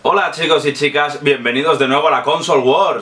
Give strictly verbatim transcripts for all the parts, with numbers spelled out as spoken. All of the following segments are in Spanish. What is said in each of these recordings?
Hola chicos y chicas, bienvenidos de nuevo a la Console Wars.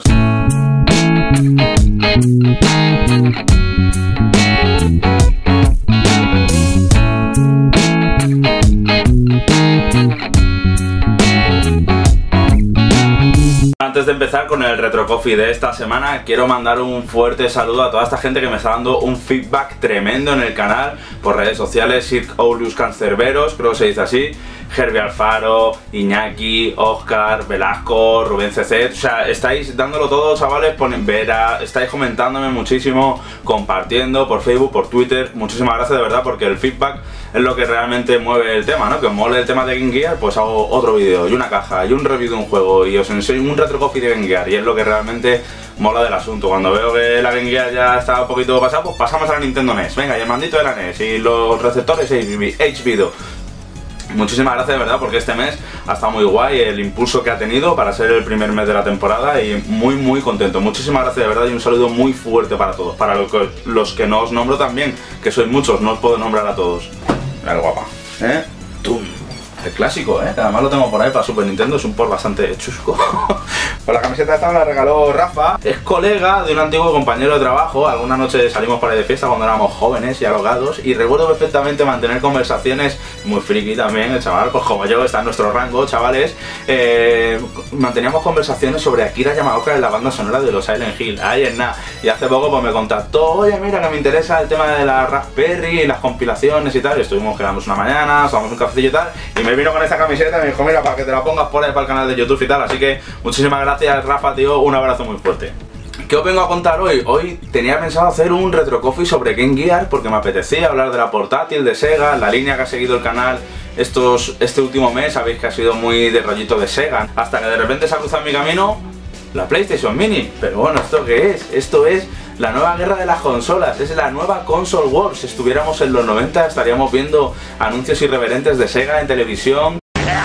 Antes de empezar con el Retro Coffee de esta semana, quiero mandar un fuerte saludo a toda esta gente que me está dando un feedback tremendo en el canal por redes sociales. Sir Aulius Cancerberos, creo que se dice así, Herbie Alfaro, Iñaki, Oscar, Velasco, Rubén C C. O sea, estáis dándolo todo, chavales, ponen Vera, estáis comentándome muchísimo, compartiendo por Facebook, por Twitter. Muchísimas gracias de verdad, porque el feedback es lo que realmente mueve el tema, ¿no? Que os mole el tema de Game Gear, pues hago otro vídeo y una caja y un review de un juego y os enseño un Retro Coffee de Game Gear, y es lo que realmente mola del asunto. Cuando veo que la Game Gear ya está un poquito pasada, pues pasamos a la Nintendo N E S. Venga, y el mandito de la N E S y los receptores H V D O. Muchísimas gracias de verdad, porque este mes ha estado muy guay el impulso que ha tenido para ser el primer mes de la temporada, y muy muy contento. Muchísimas gracias de verdad, y un saludo muy fuerte para todos, para los que, los que no os nombro también, que sois muchos, no os puedo nombrar a todos. Mira, guapa, ¿eh? ¡Tum! El clásico, ¿eh? Que además lo tengo por ahí para Super Nintendo, es un port bastante chusco. Pues la camiseta esta me la regaló Rafa, es colega de un antiguo compañero de trabajo. Alguna noche salimos por ahí de fiesta cuando éramos jóvenes y alogados, y recuerdo perfectamente mantener conversaciones, muy friki también el chaval, pues como yo, está en nuestro rango, chavales. eh, Manteníamos conversaciones sobre Akira Yamaoka en la banda sonora de los Silent Hill, ahí en nada. Y hace poco pues me contactó: oye, mira, que me interesa el tema de la Raspberry y las compilaciones y tal. Y estuvimos, quedamos una mañana, tomamos un cafecillo y tal, y me vino con esta camiseta y me dijo: mira, para que te la pongas por ahí para el canal de YouTube y tal. Así que muchísimas gracias, Rafa, tío, un abrazo muy fuerte. ¿Qué os vengo a contar hoy? Hoy tenía pensado hacer un Retro Coffee sobre Game Gear, porque me apetecía hablar de la portátil de Sega, la línea que ha seguido el canal estos, este último mes. Sabéis que ha sido muy de rollito de Sega, hasta que de repente se ha cruzado en mi camino la PlayStation Mini. Pero bueno, ¿esto qué es? Esto es la nueva guerra de las consolas, es la nueva Console Wars. Si estuviéramos en los noventa estaríamos viendo anuncios irreverentes de Sega en televisión.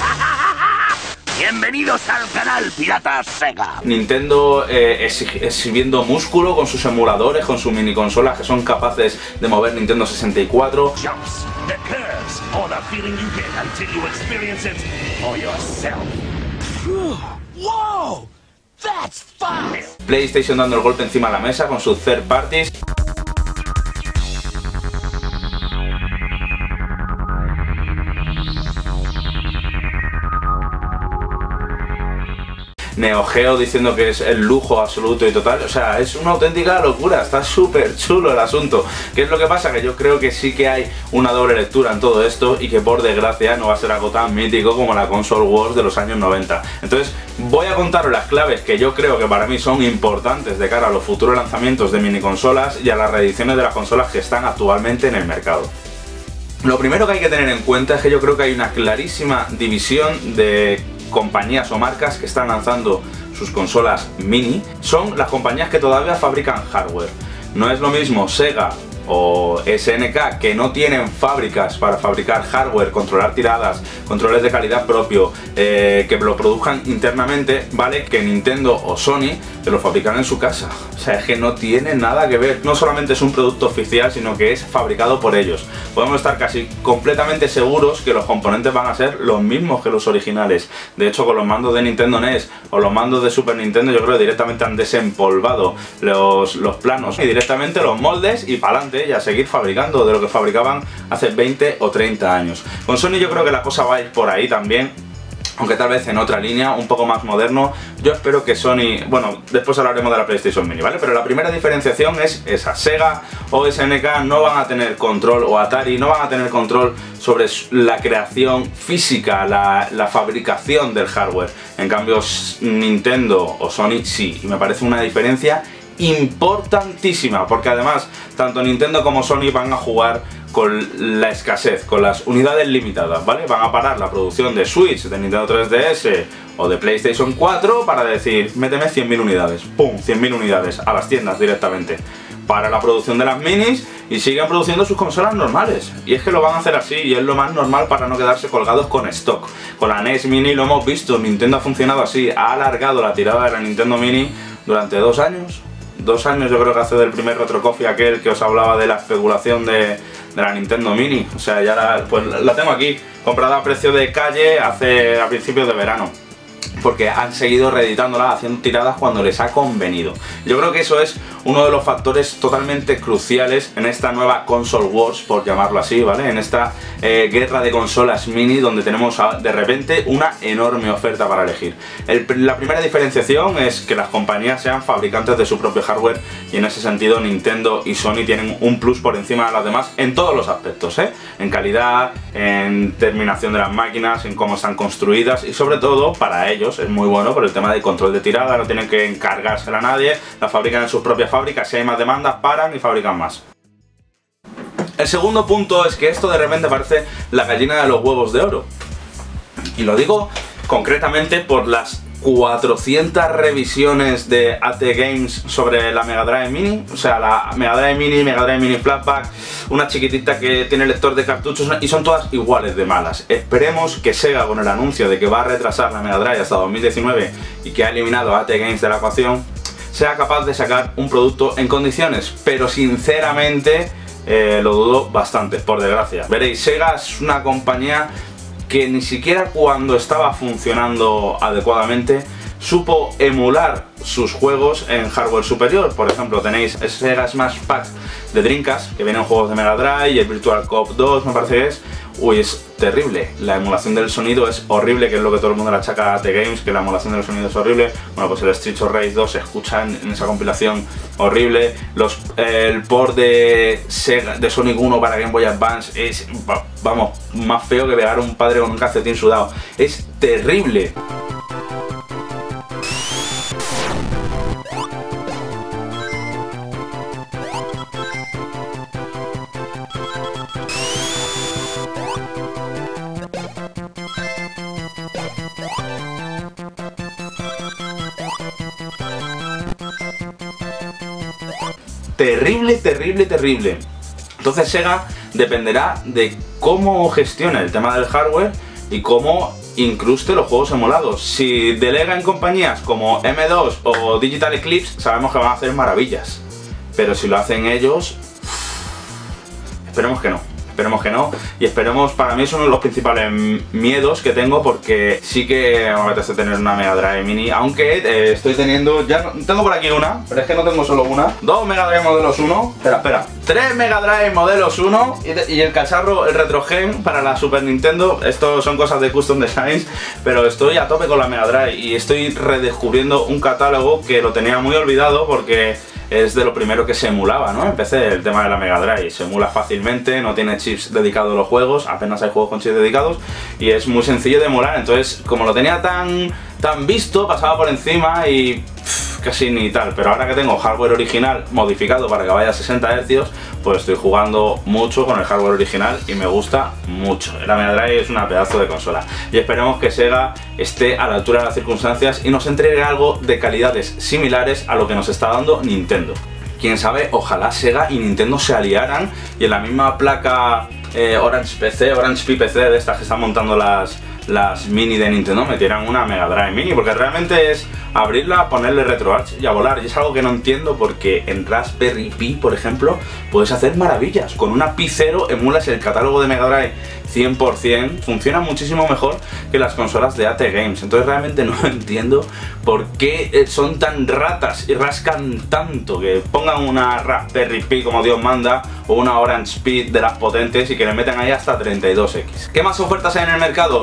Bienvenidos al canal Piratas Sega. Nintendo eh, exhibiendo músculo con sus emuladores, con sus mini consolas que son capaces de mover Nintendo sesenta y cuatro. Jumps, the curves, or the feeling you get until you experience it for yourself. Whoa, that's fast. PlayStation dando el golpe encima de la mesa con sus third parties. Neo Geo diciendo que es el lujo absoluto y total. O sea, es una auténtica locura, está súper chulo el asunto. ¿Qué es lo que pasa? Que yo creo que sí que hay una doble lectura en todo esto, y que por desgracia no va a ser algo tan mítico como la Console Wars de los años noventa. Entonces voy a contaros las claves que yo creo que para mí son importantes de cara a los futuros lanzamientos de mini consolas y a las reediciones de las consolas que están actualmente en el mercado. Lo primero que hay que tener en cuenta es que yo creo que hay una clarísima división de compañías o marcas que están lanzando sus consolas mini. Son las compañías que todavía fabrican hardware. No es lo mismo Sega o S N K, que no tienen fábricas para fabricar hardware, controlar tiradas, controles de calidad propio, eh, que lo produzcan internamente, ¿vale? Que Nintendo o Sony, que lo fabrican en su casa. O sea, es que no tiene nada que ver. No solamente es un producto oficial, sino que es fabricado por ellos. Podemos estar casi completamente seguros que los componentes van a ser los mismos que los originales. De hecho, con los mandos de Nintendo N E S o los mandos de Super Nintendo, yo creo que directamente han desempolvado los, los planos y directamente los moldes y para adelante, y a seguir fabricando de lo que fabricaban hace veinte o treinta años. Con Sony yo creo que la cosa va a ir por ahí también, aunque tal vez en otra línea, un poco más moderno. Yo espero que Sony... Bueno, después hablaremos de la PlayStation Mini, ¿vale? Pero la primera diferenciación es esa. Sega o S N K no van a tener control, o Atari no van a tener control sobre la creación física, la, la fabricación del hardware. En cambio, Nintendo o Sony sí, y me parece una diferencia importantísima, porque además tanto Nintendo como Sony van a jugar con la escasez, con las unidades limitadas, ¿vale? Van a parar la producción de Switch, de Nintendo tres D S o de PlayStation cuatro para decir: méteme cien mil unidades, ¡pum! cien mil unidades a las tiendas directamente. Para la producción de las minis y siguen produciendo sus consolas normales. Y es que lo van a hacer así, y es lo más normal para no quedarse colgados con stock. Con la N E S Mini lo hemos visto, Nintendo ha funcionado así, ha alargado la tirada de la Nintendo Mini durante dos años. Dos años yo creo que hace del primer Retro Coffee aquel que os hablaba de la especulación de, de la Nintendo Mini. O sea, ya la, pues la tengo aquí, comprada a precio de calle hace a principios de verano. porque han seguido reeditándola, haciendo tiradas cuando les ha convenido. Yo creo que eso es uno de los factores totalmente cruciales en esta nueva console wars, por llamarlo así, ¿vale? En esta eh, guerra de consolas mini, donde tenemos a, de repente una enorme oferta para elegir. El, la primera diferenciación es que las compañías sean fabricantes de su propio hardware, y en ese sentido Nintendo y Sony tienen un plus por encima de las demás en todos los aspectos, ¿eh? En calidad, en terminación de las máquinas, en cómo están construidas, y sobre todo para ellos es muy bueno por el tema de control de tirada, no tienen que encargársela a nadie, la fabrican en sus propias fábricas, si hay más demandas paran y fabrican más. El segundo punto es que esto de repente parece la gallina de los huevos de oro, y lo digo concretamente por las cuatrocientas revisiones de A T Games sobre la Mega Drive Mini, o sea, la Mega Drive Mini, Mega Drive Mini Flatpak, una chiquitita que tiene lector de cartuchos, y son todas iguales de malas. Esperemos que Sega, con el anuncio de que va a retrasar la Mega Drive hasta dos mil diecinueve y que ha eliminado a A T Games de la ecuación, sea capaz de sacar un producto en condiciones, pero sinceramente eh, lo dudo bastante, por desgracia. Veréis, Sega es una compañía que ni siquiera cuando estaba funcionando adecuadamente supo emular sus juegos en hardware superior. Por ejemplo, tenéis Sega Smash Pack de Dreamcast, que vienen juegos de Mega Drive, y el Virtual Cop dos me parece que es. Uy, es terrible, la emulación del sonido es horrible, que es lo que todo el mundo le achaca a A T Games, que la emulación del sonido es horrible. Bueno, pues el Streets of Rage dos se escucha en, en esa compilación horrible. Los, eh, el port de, Sega, de Sonic uno para Game Boy Advance es, vamos, más feo que pegar a un padre con un calcetín sudado. Es terrible. Terrible, terrible, terrible. Entonces Sega dependerá de cómo gestione el tema del hardware y cómo incruste los juegos emulados. Si delega en compañías como M dos o Digital Eclipse, sabemos que van a hacer maravillas. Pero si lo hacen ellos, esperemos que no. Esperemos que no, y esperemos, para mí es uno de los principales miedos que tengo, porque sí que me apetece tener una Mega Drive Mini, aunque eh, estoy teniendo, ya no, tengo por aquí una, pero es que no tengo solo una, dos Mega Drive modelos uno, espera, espera, tres Mega Drive modelos uno y, y el cacharro, el RetroGen para la Super Nintendo. Esto son cosas de Custom Designs, pero estoy a tope con la Mega Drive y estoy redescubriendo un catálogo que lo tenía muy olvidado, porque es de lo primero que se emulaba, ¿no? Empecé el tema de la Mega Drive, se emula fácilmente, no tiene chips dedicados a los juegos, apenas hay juegos con chips dedicados, y es muy sencillo de emular. Entonces, como lo tenía tan, tan visto, pasaba por encima y pff, casi ni tal. Pero ahora que tengo hardware original modificado para que vaya a sesenta hercios, pues estoy jugando mucho con el hardware original y me gusta mucho. La Mega Drive es una pedazo de consola, y esperemos que Sega esté a la altura de las circunstancias y nos entregue algo de calidades similares a lo que nos está dando Nintendo. Quién sabe, ojalá Sega y Nintendo se aliaran y en la misma placa eh, Orange P C, Orange Pi P C de estas que están montando las, las mini de Nintendo, metieran una Mega Drive Mini, porque realmente es abrirla, ponerle RetroArch y a volar. Y es algo que no entiendo, porque en Raspberry Pi, por ejemplo, puedes hacer maravillas. Con una Pi cero emulas el catálogo de Mega Drive cien por cien, funciona muchísimo mejor que las consolas de A T Games. Entonces realmente no entiendo por qué son tan ratas y rascan tanto, que pongan una Raspberry Pi como Dios manda, o una Orange Pi de las potentes, y que le metan ahí hasta treinta y dos equis. ¿Qué más ofertas hay en el mercado?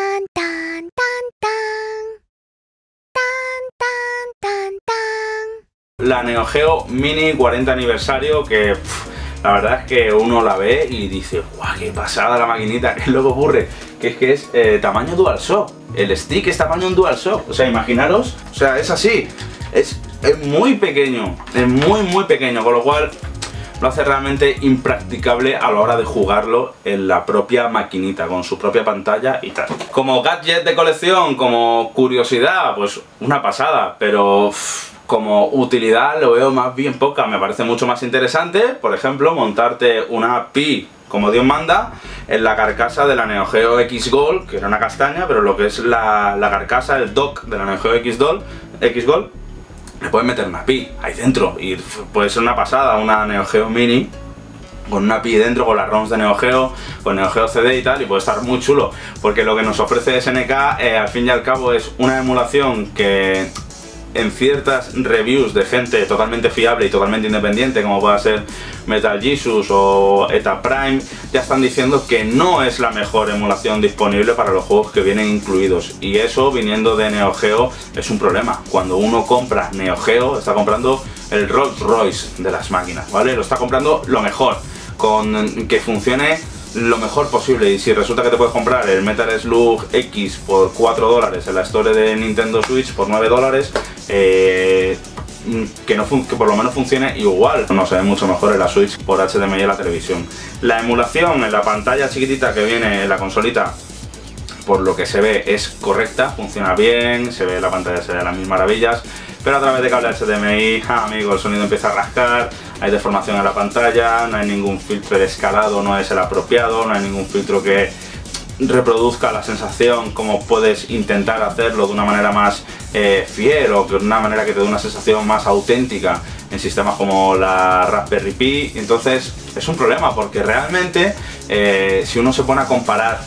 La Neo Geo Mini cuarenta aniversario, que pff, la verdad es que uno la ve y dice, guau, qué pasada la maquinita. ¿Qué es lo que ocurre? Que es que es eh, tamaño DualShock. El stick es tamaño en DualShock. O sea, imaginaros, o sea, es así. Es, es muy pequeño, es muy muy pequeño, con lo cual lo hace realmente impracticable a la hora de jugarlo en la propia maquinita, con su propia pantalla y tal. Como gadget de colección, como curiosidad, pues una pasada, pero uff, como utilidad lo veo más bien poca. Me parece mucho más interesante, por ejemplo, montarte una Pi como Dios manda en la carcasa de la Neo Geo X Gold, que era una castaña, pero lo que es la, la carcasa, el dock de la Neo Geo X Gold, X Gold, le puedes meter una Pi ahí dentro y puede ser una pasada, una Neo Geo Mini con una A P I dentro, con las ROMs de Neo Geo, con Neo Geo C D y tal, y puede estar muy chulo, porque lo que nos ofrece S N K eh, al fin y al cabo es una emulación que en ciertas reviews de gente totalmente fiable y totalmente independiente, como pueda ser Metal Jesus o ETA Prime, ya están diciendo que no es la mejor emulación disponible para los juegos que vienen incluidos, y eso, viniendo de Neo Geo, es un problema. Cuando uno compra Neo Geo, está comprando el Rolls Royce de las máquinas, ¿vale? Lo está comprando lo mejor, con que funcione lo mejor posible, y si resulta que te puedes comprar el Metal Slug X por cuatro dólares en la Store de Nintendo Switch por nueve dólares, eh, que, no que por lo menos funcione igual, no se ve mucho mejor en la Switch por H D M I en la televisión. La emulación en la pantalla chiquitita que viene en la consolita, por lo que se ve, es correcta, funciona bien, se ve la pantalla, se ve las mil maravillas, pero a través de cable H D M I, ah, amigo, el sonido empieza a rascar, hay deformación en la pantalla, no hay ningún filtro de escalado, no es el apropiado, no hay ningún filtro que reproduzca la sensación como puedes intentar hacerlo de una manera más eh, fiel, o de una manera que te dé una sensación más auténtica en sistemas como la Raspberry Pi. Entonces es un problema, porque realmente eh, si uno se pone a comparar,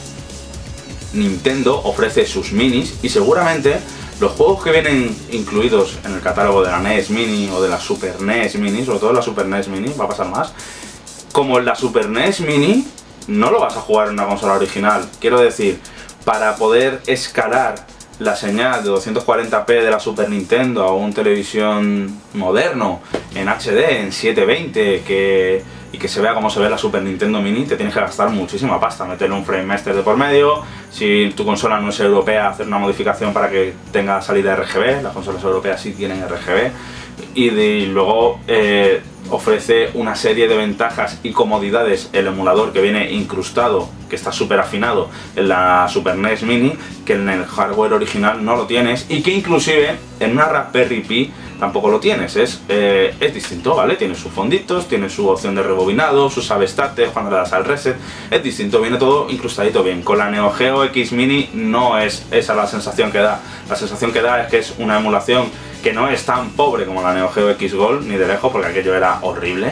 Nintendo ofrece sus minis, y seguramente los juegos que vienen incluidos en el catálogo de la N E S Mini o de la Super N E S Mini, sobre todo la Super N E S Mini, va a pasar más, como en la Super N E S Mini no lo vas a jugar en una consola original. Quiero decir, para poder escalar la señal de doscientos cuarenta p de la Super Nintendo a un televisión moderno en H D, en setecientos veinte, que, y que se vea como se ve la Super Nintendo Mini, te tienes que gastar muchísima pasta, meterle un Frame Master de por medio. Si tu consola no es europea, hacer una modificación para que tenga salida R G B, las consolas europeas sí tienen R G B, y, de, y luego eh, ofrece una serie de ventajas y comodidades el emulador que viene incrustado, que está súper afinado en la Super N E S Mini, que en el hardware original no lo tienes, y que inclusive en una Raspberry Pi tampoco lo tienes. Es, eh, es distinto, ¿vale? Tiene sus fonditos, tiene su opción de rebobinado, su save state cuando le das al reset, es distinto, viene todo incrustadito bien. Con la Neo Geo X Mini no es esa la sensación que da, la sensación que da es que es una emulación que no es tan pobre como la Neo Geo X Gold, ni de lejos, porque aquello era horrible,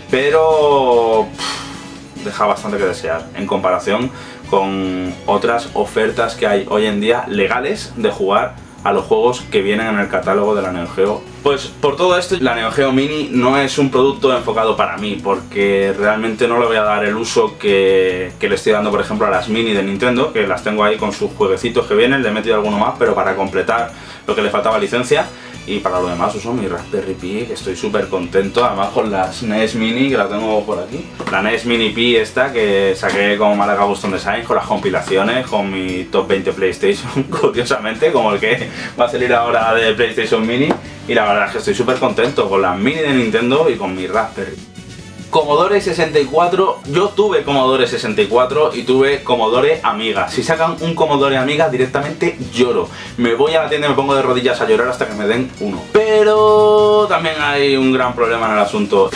pero pff, deja bastante que desear en comparación con otras ofertas que hay hoy en día legales de jugar a los juegos que vienen en el catálogo de la Neo Geo. Pues por todo esto, la Neo Geo Mini no es un producto enfocado para mí, porque realmente no le voy a dar el uso que, que le estoy dando, por ejemplo, a las Mini de Nintendo, que las tengo ahí con sus jueguecitos que vienen, le he metido alguno más, pero para completar lo que le faltaba licencia. Y para lo demás uso mi Raspberry Pi, que estoy súper contento, además con la S N E S Mini, que la tengo por aquí. La N E S Mini Pi esta, que saqué como Malaga Custom Design, con las compilaciones, con mi top veinte PlayStation, curiosamente, como el que va a salir ahora de PlayStation Mini. Y la verdad es que estoy súper contento con la Mini de Nintendo y con mi Raspberry. Commodore sesenta y cuatro, yo tuve Commodore sesenta y cuatro y tuve Commodore Amiga. Si sacan un Commodore Amiga directamente lloro, me voy a la tienda y me pongo de rodillas a llorar hasta que me den uno. Pero también hay un gran problema en el asunto.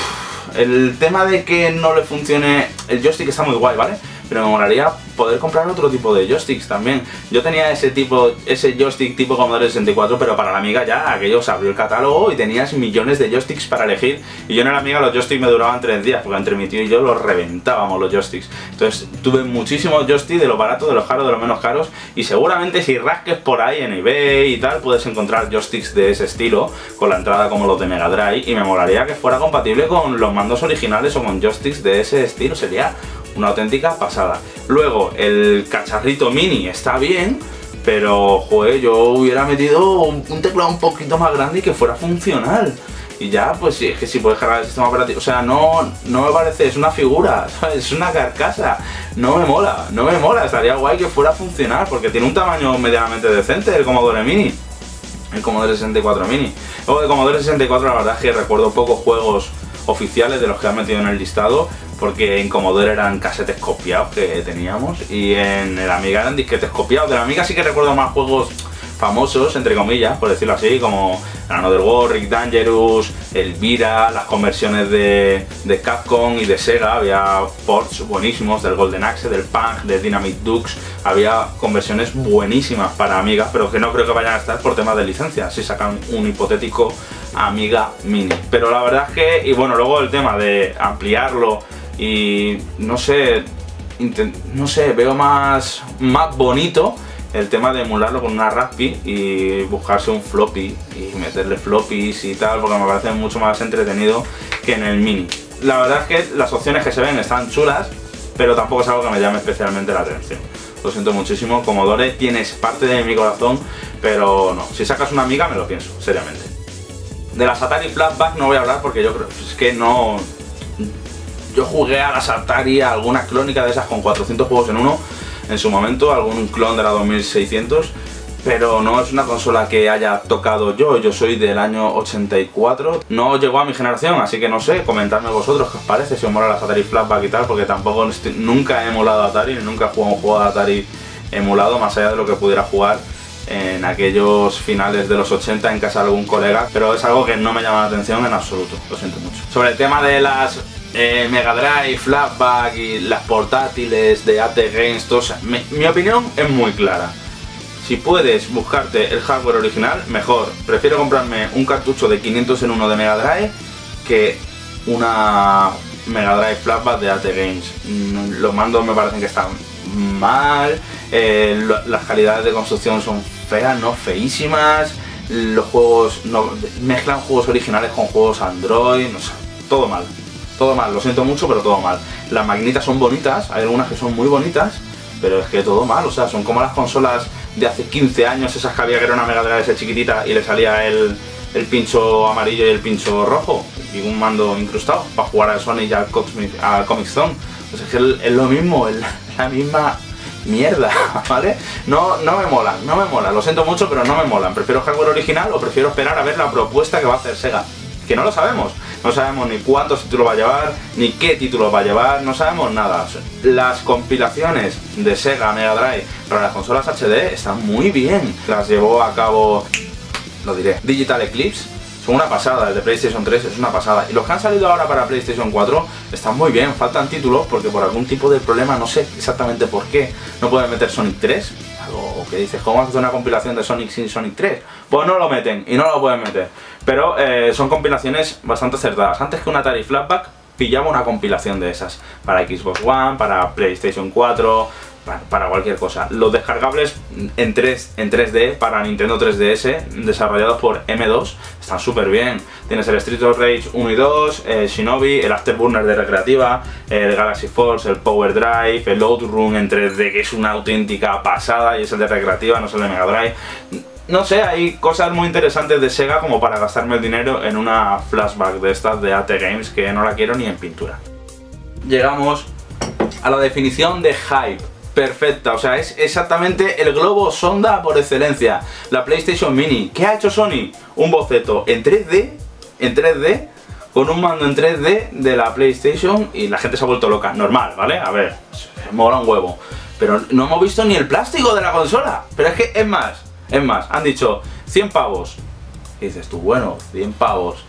El tema de que no le funcione el joystick está muy guay, ¿vale? Pero me molaría poder comprar otro tipo de joysticks también. Yo tenía ese tipo, ese joystick tipo Commodore sesenta y cuatro, pero para la Amiga ya, aquello se abrió el catálogo y tenías millones de joysticks para elegir. Y yo en la Amiga los joysticks me duraban tres días, porque entre mi tío y yo los reventábamos los joysticks. Entonces tuve muchísimos joysticks, de los baratos, de los caros, de los menos caros. Y seguramente si rasques por ahí en eBay y tal, puedes encontrar joysticks de ese estilo, con la entrada como los de Mega Drive. Y me molaría que fuera compatible con los mandos originales o con joysticks de ese estilo, sería una auténtica pasada. Luego, el cacharrito mini está bien, pero joder, yo hubiera metido un, un teclado un poquito más grande y que fuera funcional. Y ya, pues sí, es que si puedes cargar el sistema operativo, o sea, no, no me parece, es una figura, ¿sabes? Es una carcasa, no me mola, no me mola, estaría guay que fuera a funcionar, porque tiene un tamaño medianamente decente el Commodore Mini, el Commodore sesenta y cuatro Mini. Luego de Commodore sesenta y cuatro la verdad es que recuerdo pocos juegos oficiales de los que han metido en el listado, porque en Commodore eran casetes copiados que teníamos y en el Amiga eran disquetes copiados. De la Amiga sí que recuerdo más juegos famosos, entre comillas, por decirlo así, como Another World, Rick Dangerous, Elvira, las conversiones de, de Capcom y de Sega. Había ports buenísimos del Golden Axe, del Punk, de Dynamite Dux. Había conversiones buenísimas para Amiga, pero que no creo que vayan a estar por temas de licencia, si sacan un hipotético Amiga Mini. Pero la verdad es que, y bueno, luego el tema de ampliarlo y no sé, no sé, veo más, más bonito el tema de emularlo con una Raspi y buscarse un floppy y meterle floppies y tal, porque me parece mucho más entretenido que en el Mini. La verdad es que las opciones que se ven están chulas, pero tampoco es algo que me llame especialmente la atención. Lo siento muchísimo, Commodore, tienes parte de mi corazón, pero no, si sacas una Amiga me lo pienso, seriamente. De las Atari Flashback no voy a hablar porque yo creo es que no... Yo jugué a las Atari, a alguna clónica de esas con cuatrocientos juegos en uno, en su momento, algún clon de la dos mil seiscientos, pero no es una consola que haya tocado yo. Yo soy del año ochenta y cuatro, no llegó a mi generación, así que no sé, comentadme vosotros qué os parece, si os mola las Atari Flashback y tal, porque tampoco estoy, nunca he emulado Atari, nunca he jugado un juego de Atari emulado, más allá de lo que pudiera jugar en aquellos finales de los ochenta en casa de algún colega, pero es algo que no me llama la atención en absoluto, lo siento mucho. Sobre el tema de las eh, Mega Drive, Flashback y las portátiles de A T Games, todos, mi, mi opinión es muy clara. Si puedes buscarte el hardware original, mejor. Prefiero comprarme un cartucho de quinientos en uno de Mega Drive que una Mega Drive Flashback de A T Games. Los mandos me parecen que están mal, eh, las calidades de construcción son feas, no feísimas, los juegos no, mezclan juegos originales con juegos Android, no sé, todo mal, todo mal, lo siento mucho, pero todo mal. Las maquinitas son bonitas, hay algunas que son muy bonitas, pero es que todo mal, o sea, son como las consolas de hace quince años, esas que había que era una Mega Drive esa chiquitita y le salía el, el pincho amarillo y el pincho rojo y un mando incrustado para jugar al Sonic y al Comic, al Comic Zone. Pues es que es lo mismo, es la misma mierda, ¿vale? No, no me molan, no me molan, lo siento mucho, pero no me molan. Prefiero hardware original o prefiero esperar a ver la propuesta que va a hacer Sega. Que no lo sabemos, no sabemos ni cuántos títulos va a llevar, ni qué títulos va a llevar, no sabemos nada. Las compilaciones de Sega Mega Drive para las consolas H D están muy bien. Las llevó a cabo, lo diré, Digital Eclipse. Son una pasada, el de PlayStation tres es una pasada. Y los que han salido ahora para PlayStation cuatro están muy bien, faltan títulos porque por algún tipo de problema, no sé exactamente por qué, no pueden meter Sonic tres. Algo que dices, ¿cómo haces una compilación de Sonic sin Sonic tres? Pues no lo meten y no lo pueden meter. Pero eh, son compilaciones bastante acertadas. Antes que una Atari Flashback, pillaba una compilación de esas para Xbox One, para PlayStation cuatro, para, para cualquier cosa. Los descargables en, tres, en tres D para Nintendo tres D S, desarrollados por M dos, están súper bien. Tienes el Street of Rage uno y dos, el Shinobi, el Afterburner de recreativa, el Galaxy Force, el Power Drive, el Outrun en tres D, que es una auténtica pasada y es el de recreativa, no es el de Mega Drive. No sé, hay cosas muy interesantes de Sega como para gastarme el dinero en una Flashback de estas de A T Games que no la quiero ni en pintura. Llegamos a la definición de hype. Perfecta, o sea, es exactamente el globo sonda por excelencia. La PlayStation Mini. ¿Qué ha hecho Sony? Un boceto en tres D, en tres D, con un mando en tres D de la PlayStation y la gente se ha vuelto loca. Normal, ¿vale? A ver, mola un huevo. Pero no hemos visto ni el plástico de la consola. Pero es que es más, es más, han dicho cien pavos. Y dices tú, bueno, cien pavos.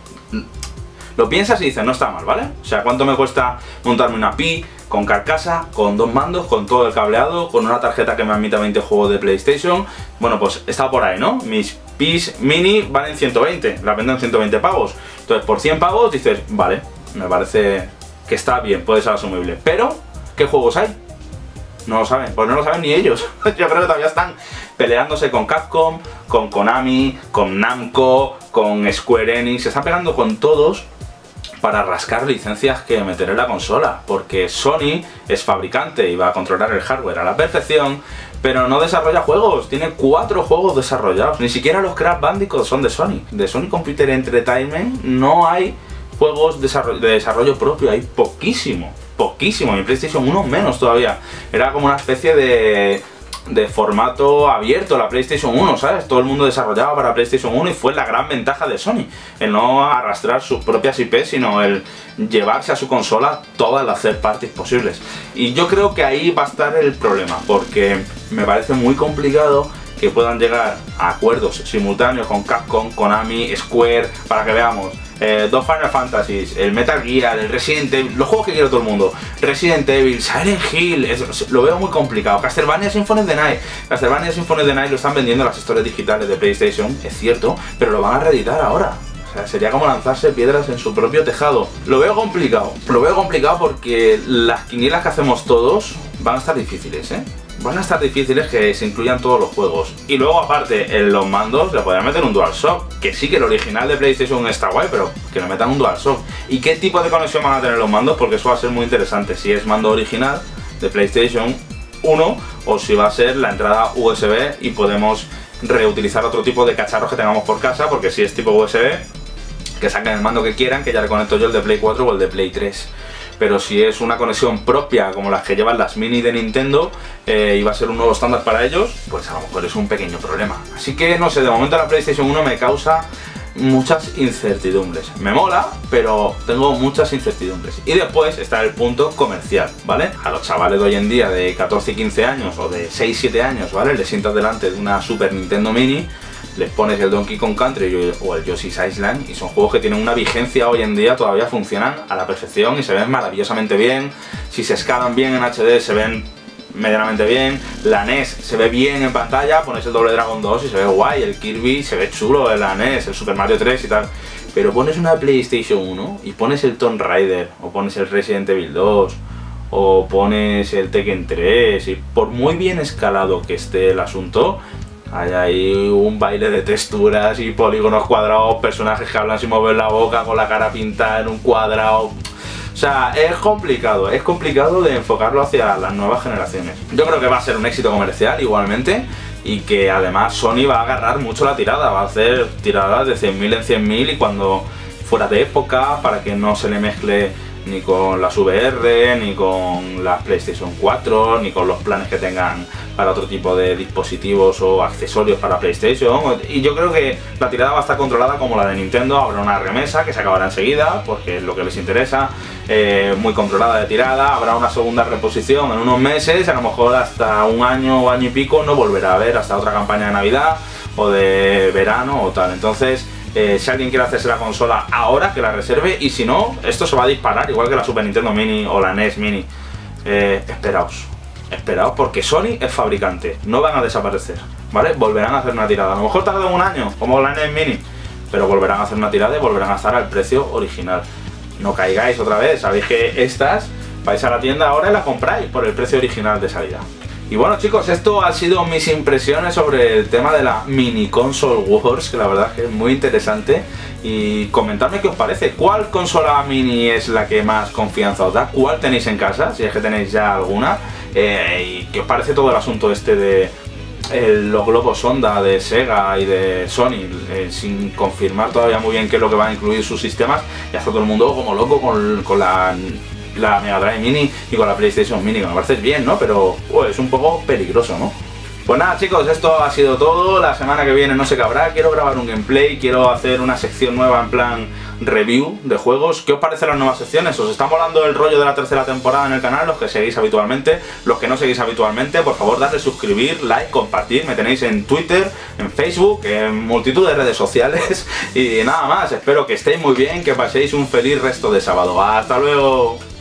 Lo piensas y dices, no está mal, ¿vale? O sea, ¿cuánto me cuesta montarme una Pi con carcasa, con dos mandos, con todo el cableado, con una tarjeta que me admita veinte juegos de PlayStation? Bueno, pues está por ahí, ¿no? Mis Pis Mini valen ciento veinte, la venden ciento veinte pavos. Entonces, por cien pavos dices, vale, me parece que está bien, puede ser asumible. Pero, ¿qué juegos hay? No lo saben, pues no lo saben ni ellos. Yo creo que todavía están peleándose con Capcom, con Konami, con Namco, con Square Enix. Se están pegando con todos para rascar licencias que meter en la consola, porque Sony es fabricante y va a controlar el hardware a la perfección, pero no desarrolla juegos. Tiene cuatro juegos desarrollados, ni siquiera los Crash Bandicoot son de Sony. De Sony Computer Entertainment no hay juegos de desarrollo, de desarrollo propio, hay poquísimo, poquísimo. En PlayStation uno menos todavía, era como una especie de... de formato abierto la PlayStation uno, ¿sabes? Todo el mundo desarrollaba para PlayStation uno y fue la gran ventaja de Sony, el no arrastrar sus propias I P, sino el llevarse a su consola todas las third parties posibles. Y yo creo que ahí va a estar el problema, porque me parece muy complicado que puedan llegar a acuerdos simultáneos con Capcom, Konami, Square, para que veamos eh, dos Final Fantasies, el Metal Gear, el Resident Evil, los juegos que quiere todo el mundo, Resident Evil, Silent Hill, es, lo veo muy complicado. Castlevania Symphony of the Night, Castlevania Symphony of the Night lo están vendiendo en las stores digitales de PlayStation, es cierto, pero lo van a reeditar ahora. O sea, sería como lanzarse piedras en su propio tejado. Lo veo complicado. Lo veo complicado porque las quinielas que hacemos todos van a estar difíciles, ¿eh? Van a estar difíciles que se incluyan todos los juegos. Y luego aparte, en los mandos le podrían meter un DualShock. Que sí que el original de PlayStation está guay, pero que le metan un DualShock. ¿Y qué tipo de conexión van a tener los mandos? Porque eso va a ser muy interesante. Si es mando original de PlayStation uno o si va a ser la entrada U S B y podemos reutilizar otro tipo de cacharros que tengamos por casa. Porque si es tipo U S B, que saquen el mando que quieran, que ya le conecto yo el de Play cuatro o el de Play tres. Pero si es una conexión propia como las que llevan las mini de Nintendo eh, y va a ser un nuevo estándar para ellos, pues a lo mejor es un pequeño problema. Así que no sé, de momento la PlayStation uno me causa muchas incertidumbres. Me mola, pero tengo muchas incertidumbres. Y después está el punto comercial, ¿vale? A los chavales de hoy en día de catorce y quince años o de seis siete años, ¿vale? Les sientas delante de una Super Nintendo Mini, les pones el Donkey Kong Country o el Yoshi's Island y son juegos que tienen una vigencia hoy en día, todavía funcionan a la perfección y se ven maravillosamente bien. Si se escalan bien en H D se ven medianamente bien, la N E S se ve bien en pantalla, pones el Double Dragon dos y se ve guay, el Kirby se ve chulo en la N E S, el Super Mario tres y tal. Pero pones una PlayStation uno y pones el Tomb Raider o pones el Resident Evil dos o pones el Tekken tres y por muy bien escalado que esté el asunto, hay ahí un baile de texturas y polígonos cuadrados, personajes que hablan sin mover la boca, con la cara pintada en un cuadrado. O sea, es complicado, es complicado de enfocarlo hacia las nuevas generaciones. Yo creo que va a ser un éxito comercial igualmente y que además Sony va a agarrar mucho la tirada, va a hacer tiradas de cien mil en cien mil y cuando fuera de época, para que no se le mezcle ni con las V R, ni con las PlayStation cuatro, ni con los planes que tengan para otro tipo de dispositivos o accesorios para PlayStation. Y yo creo que la tirada va a estar controlada como la de Nintendo. Habrá una remesa que se acabará enseguida porque es lo que les interesa, eh, muy controlada de tirada. Habrá una segunda reposición en unos meses, a lo mejor hasta un año o año y pico no volverá a haber, hasta otra campaña de Navidad o de verano o tal. Entonces Eh, si alguien quiere hacerse la consola ahora, que la reserve, y si no, esto se va a disparar, igual que la Super Nintendo Mini o la N E S Mini. Eh, esperaos, esperaos, porque Sony es fabricante, no van a desaparecer, ¿vale? Volverán a hacer una tirada, a lo mejor tarda un año, como la N E S Mini, pero volverán a hacer una tirada y volverán a estar al precio original. No caigáis otra vez, sabéis que estas vais a la tienda ahora y la compráis por el precio original de salida. Y bueno chicos, esto ha sido mis impresiones sobre el tema de la Mini Console Wars, que la verdad es que es muy interesante. Y comentadme qué os parece, cuál consola mini es la que más confianza os da, cuál tenéis en casa, si es que tenéis ya alguna, eh, y qué os parece todo el asunto este de el, los globos sonda de Sega y de Sony, eh, sin confirmar todavía muy bien qué es lo que van a incluir sus sistemas, y hasta todo el mundo como loco con, con la... la Mega Drive Mini y con la PlayStation Mini, que me parece bien, ¿no? Pero pues, es un poco peligroso, ¿no? Pues nada chicos, esto ha sido todo. La semana que viene no sé qué habrá, quiero grabar un gameplay, quiero hacer una sección nueva en plan review de juegos. ¿Qué os parecen las nuevas secciones? ¿Os está molando el rollo de la tercera temporada en el canal? Los que seguís habitualmente, los que no seguís habitualmente, por favor dadle suscribir, like, compartir. Me tenéis en Twitter, en Facebook, en multitud de redes sociales. Y nada más, espero que estéis muy bien, que paséis un feliz resto de sábado. ¡Hasta luego!